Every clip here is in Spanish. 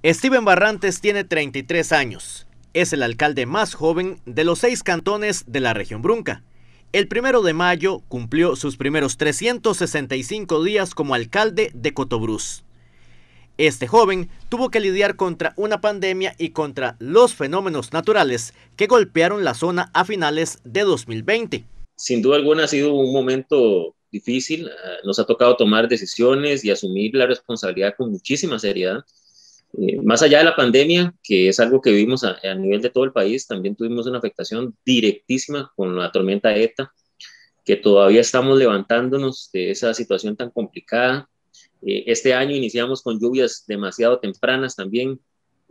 Steven Barrantes tiene 33 años. Es el alcalde más joven de los 6 cantones de la región Brunca. El 1 de mayo cumplió sus primeros 365 días como alcalde de Cotobruz. Este joven tuvo que lidiar contra una pandemia y contra los fenómenos naturales que golpearon la zona a finales de 2020. Sin duda alguna ha sido un momento difícil. Nos ha tocado tomar decisiones y asumir la responsabilidad con muchísima seriedad. Más allá de la pandemia, que es algo que vivimos a nivel de todo el país, también tuvimos una afectación directísima con la tormenta ETA, que todavía estamos levantándonos de esa situación tan complicada. Este año iniciamos con lluvias demasiado tempranas también,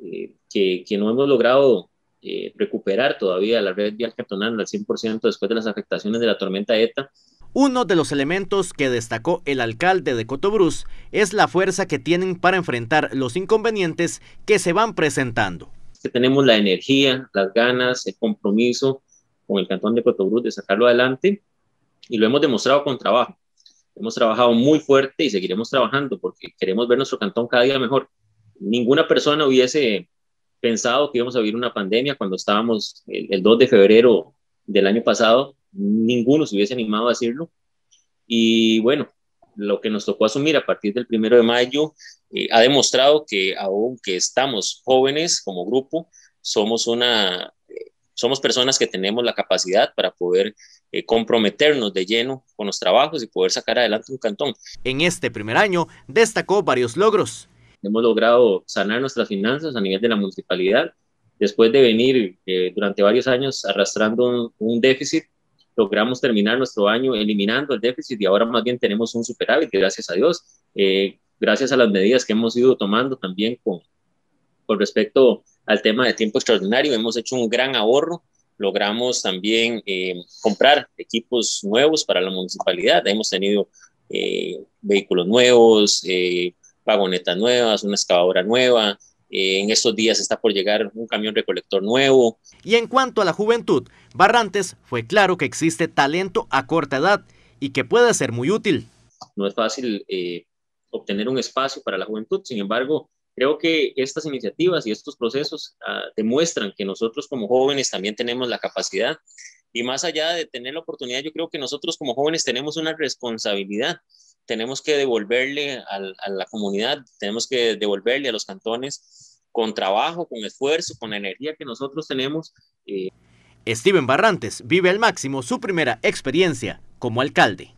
que no hemos logrado recuperar todavía la red vial cantonal al 100% después de las afectaciones de la tormenta ETA. Uno de los elementos que destacó el alcalde de Cotobruz es la fuerza que tienen para enfrentar los inconvenientes que se van presentando. Que tenemos la energía, las ganas, el compromiso con el cantón de Cotobruz de sacarlo adelante, y lo hemos demostrado con trabajo. Hemos trabajado muy fuerte y seguiremos trabajando porque queremos ver nuestro cantón cada día mejor. Ninguna persona hubiese pensado que íbamos a vivir una pandemia cuando estábamos el 2 de febrero del año pasado. Ninguno se hubiese animado a decirlo. Y bueno, lo que nos tocó asumir a partir del 1 de mayo ha demostrado que aunque estamos jóvenes como grupo, somos personas que tenemos la capacidad para poder comprometernos de lleno con los trabajos y poder sacar adelante un cantón. En este primer año destacó varios logros. Hemos logrado sanar nuestras finanzas a nivel de la municipalidad. Después de venir durante varios años arrastrando un déficit, logramos terminar nuestro año eliminando el déficit y ahora más bien tenemos un superávit, gracias a Dios, gracias a las medidas que hemos ido tomando también con respecto al tema de tiempo extraordinario. Hemos hecho un gran ahorro, logramos también comprar equipos nuevos para la municipalidad, hemos tenido vehículos nuevos, vagonetas nuevas, una excavadora nueva. En estos días está por llegar un camión recolector nuevo. Y en cuanto a la juventud, Barrantes fue claro que existe talento a corta edad y que puede ser muy útil. No es fácil obtener un espacio para la juventud, sin embargo, creo que estas iniciativas y estos procesos demuestran que nosotros como jóvenes también tenemos la capacidad, y más allá de tener la oportunidad, yo creo que nosotros como jóvenes tenemos una responsabilidad. Tenemos que devolverle a la comunidad, tenemos que devolverle a los cantones con trabajo, con esfuerzo, con la energía que nosotros tenemos. Steven Barrantes vive al máximo su primera experiencia como alcalde.